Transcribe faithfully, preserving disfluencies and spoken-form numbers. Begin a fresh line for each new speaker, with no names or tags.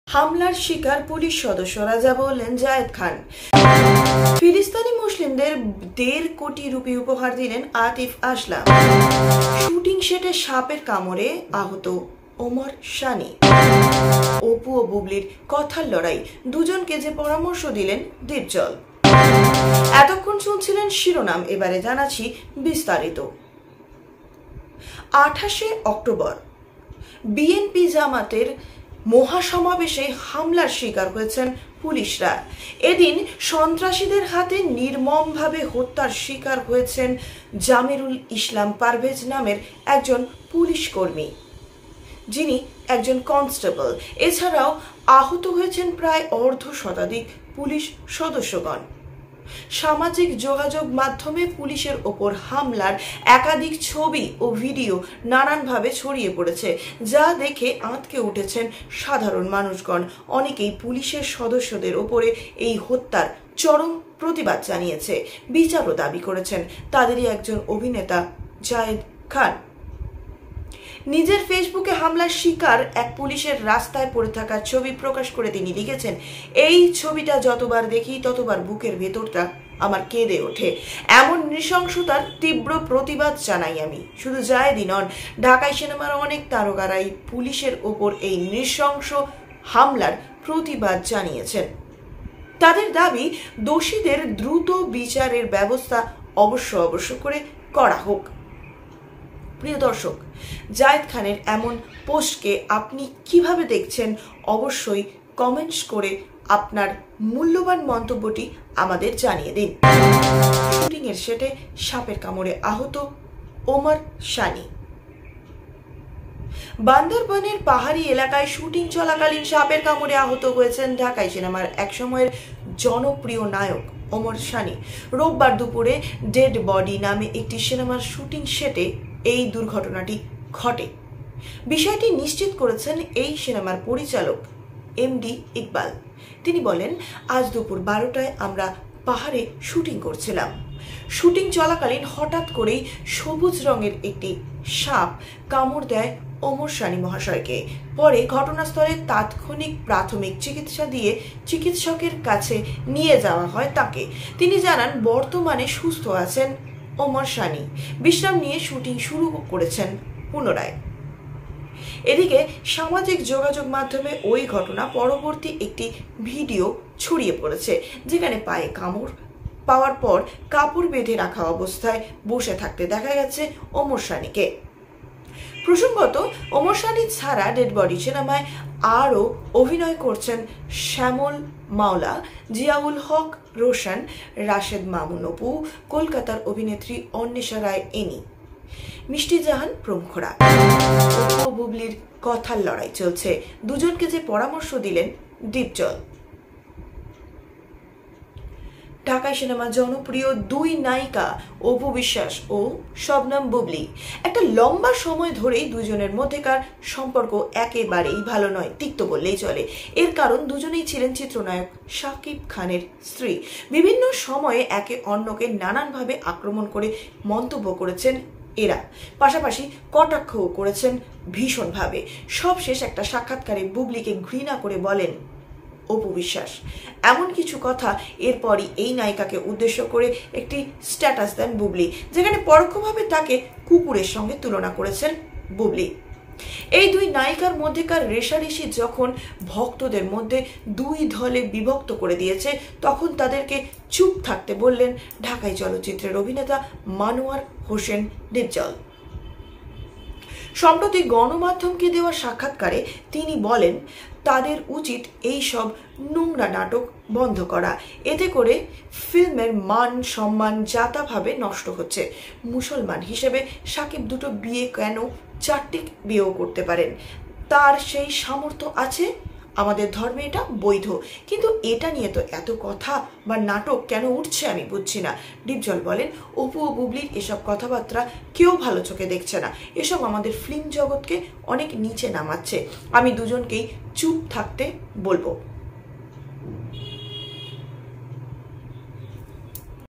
হামলার শিকার পুলিশ সদস্যরা, যা বললেন জায়েদ খান। ফিলিস্তিনি মুসলিমদের দেড় কোটি রুপি উপহার দিলেন আতিফ আসলাম। শুটিং সেটে সাপের কামড়ে আহত ওমর সানি। অপু ও বুবলির কথার লড়াই, দুজনকে যে পরামর্শ দিলেন দীপজল। এতক্ষণ শুনছিলেন শিরোনাম, এবারে জানাচ্ছি বিস্তারিত। আঠাশে অক্টোবর বিএনপি জামাতের মহাসমাবেশে হামলার শিকার হয়েছেন পুলিশরা। এদিন সন্ত্রাসীদের হাতে নির্মমভাবে হত্যার শিকার হয়েছেন জামিরুল ইসলাম পারভেজ নামের একজন পুলিশ কর্মী, যিনি একজন কনস্টেবল। এছাড়াও আহত হয়েছেন প্রায় অর্ধ শতাধিক পুলিশ সদস্যগণ। সামাজিক যোগাযোগ মাধ্যমে পুলিশের ওপর হামলার একাধিক ছবি ও ভিডিও নানানভাবে ছড়িয়ে পড়েছে, যা দেখে আঁতকে উঠেছেন সাধারণ মানুষগণ। অনেকেই পুলিশের সদস্যদের ওপরে এই হত্যার চরম প্রতিবাদ জানিয়েছে, বিচারও দাবি করেছেন। তাদেরই একজন অভিনেতা জায়েদ খান নিজের ফেসবুকে হামলার শিকার এক পুলিশের রাস্তায় পড়ে থাকার ছবি প্রকাশ করে তিনি লিখেছেন, এই ছবিটা যতবার দেখি ততবার বুকের ভেতরটা আমার কেঁদে ওঠে। এমন নৃশংসতার তীব্র প্রতিবাদ জানাই আমি। শুধু জায়েদই নন, ঢাকায় সিনেমার অনেক তারকারাই পুলিশের ওপর এই নৃশংস হামলার প্রতিবাদ জানিয়েছেন। তাদের দাবি, দোষীদের দ্রুত বিচারের ব্যবস্থা অবশ্য অবশ্য করে করা হোক। প্রিয় দর্শক, জায়েদ খানের এমন পোস্টকে আপনি কিভাবে দেখছেন? অবশ্যই কমেন্টস করে আপনার মূল্যবান মন্তব্যটি আমাদের জানিয়ে দিন। শুটিং এর সেটে সাপের কামড়ে আহত ওমর সানি। বান্দরবানের পাহাড়ি এলাকায় শুটিং চলাকালীন সাপের কামড়ে আহত হয়েছেন ঢাকাই সিনেমার একসময়ের জনপ্রিয় নায়ক ওমর সানি। রোববার দুপুরে ডেড বডি নামে একটি সিনেমার শুটিং সেটে এই দুর্ঘটনাটি ঘটে। বিষয়টি নিশ্চিত করেছেন এই সিনেমার পরিচালক এম ডি ইকবাল। তিনি বলেন, আজ দুপুর বারোটায় আমরা পাহাড়ে শুটিং করছিলাম। শুটিং চলাকালীন হঠাৎ করেই সবুজ রঙের একটি সাপ কামড় দেয় ওমর সানি মহাশয়কে। পরে ঘটনাস্থলে তাৎক্ষণিক প্রাথমিক চিকিৎসা দিয়ে চিকিৎসকের কাছে নিয়ে যাওয়া হয় তাকে। তিনি জানান, বর্তমানে সুস্থ আছেন ওমর সানি, বিশ্রাম নিয়ে শুটিং শুরু করেছেন পুনরায়। এদিকে সামাজিক যোগাযোগ মাধ্যমে ওই ঘটনা পরবর্তী একটি ভিডিও ছড়িয়ে পড়েছে, যেখানে পায়ে কামড় পাওয়ার পর কাপড় বেঁধে রাখা অবস্থায় বসে থাকতে দেখা গেছে ওমর সানিকে। প্রসঙ্গত, ওমর সানি ছাড়া ডেড বডি সিনেমায় আরও অভিনয় করছেন শ্যামল মাওলা, জিয়াউল হক রোশন, রাশেদ মামুন অপু, কলকাতার অভিনেত্রী অন্বেষা রায় এনি, মিষ্টি জাহান প্রমুখরা। বুবলির কথার লড়াই চলছে, দুজনকে যে পরামর্শ দিলেন দীপজল। ঢাকাই সিনেমা জনপ্রিয় দুই নায়িকা অপু বিশ্বাস ও শবনম বুবলি। একটা লম্বা সময় ধরেই দুজনের মধ্যেকার সম্পর্ক একেবারেই ভালো নয়, তিক্ত বললেই চলে। এর কারণ, দুজনেই ছিলেন চিত্রনায়ক শাকিব খানের স্ত্রী। বিভিন্ন সময়ে একে অন্যকে নানানভাবে আক্রমণ করে মন্তব্য করেছেন এরা, পাশাপাশি কটাক্ষও করেছেন ভীষণভাবে। সবশেষ একটা সাক্ষাৎকারে বুবলিকে ঘৃণা করে বলেন অপু বিশ্বাস। এমন কিছু কথা এরপরই এই নায়িকাকে উদ্দেশ্য করে একটি স্ট্যাটাস দেন বুবলি, যেখানে পরোক্ষভাবে তাকে কুকুরের সঙ্গে তুলনা করেছেন বুবলি। এই দুই নায়িকার মধ্যেকার রেষারেষি যখন ভক্তদের মধ্যে দুই দলে বিভক্ত করে দিয়েছে, তখন তাদেরকে চুপ থাকতে বললেন ঢাকাই চলচ্চিত্রের অভিনেতা মানোয়ার হোসেন দীপজল। সম্প্রতি গণমাধ্যমকে দেওয়া সাক্ষাৎকারে তিনি বলেন, তাদের উচিত এই সব নোংরা নাটক বন্ধ করা। এতে করে ফিল্মের মান সম্মান যাতাভাবে নষ্ট হচ্ছে। মুসলমান হিসেবে সাকিব দুটো বিয়ে কেন চারটি বিয়েও করতে পারেন, তার সেই সামর্থ্য আছে। আমাদের ধর্মে এটা বৈধ, কিন্তু এটা নিয়ে তো এত কথা বা নাটক কেন উঠছে আমি বুঝছি না। দীপজল বলেন, অপু ও বুবলির এসব কথাবার্তা কেউ ভালো চোখে দেখছে না। এসব আমাদের ফিল্ম জগৎকে অনেক নিচে নামাচ্ছে। আমি দুজনকেই চুপ থাকতে বলবো।